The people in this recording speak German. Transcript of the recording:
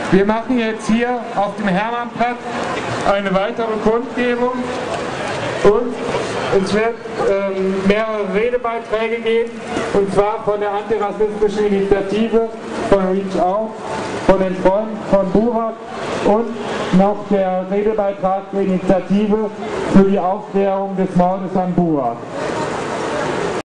Wir machen jetzt hier auf dem Hermannplatz eine weitere Kundgebung und es wird mehrere Redebeiträge geben, und zwar von der antirassistischen Initiative, von Reach Out, von den Freunden von Burak und noch der Redebeitrag der Initiative für die Aufklärung des Mordes an Burak.